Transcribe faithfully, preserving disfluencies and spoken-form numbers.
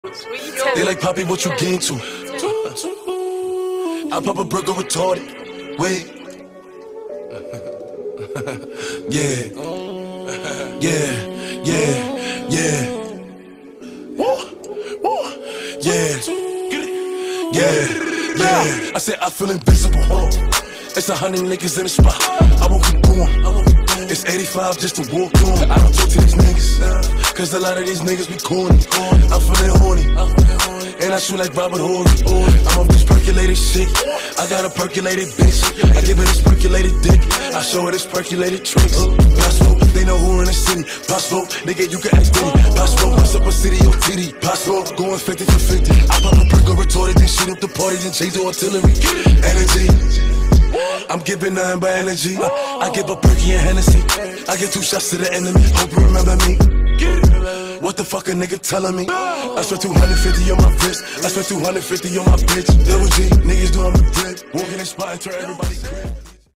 They like, Poppy, what you get into? I pop a burger retarded. Wait. Yeah. Yeah. Yeah. Yeah. Yeah. Yeah. Yeah. I said I feel invincible. It's a hundred niggas in the spot. I won't keep going. It's eighty-five just to walk on. I don't talk to these niggas, cause a lot of these niggas be corny. I'm feeling horny, and I shoot like Robert Horry. I'm off this percolated shit. I got a percolated bitch. I give her this percolated dick. I show her this percolated tricks. Possible, they know who in the city. Possible, nigga, you can ask Diddy. Possible, what's up a city or T D? Possible, going fifty for fifty. I pop a perk retarded, then shoot up the party, then change the artillery. Energy. I'm giving nothing but energy. I give a perky and Hennessy. I get two shots to the enemy. Hope you remember me. What the fuck a nigga telling me? I spent two hundred fifty on my wrist. I spent two hundred fifty on my bitch. Double G, niggas doing the grip. Walking in spot and turn everybody grip.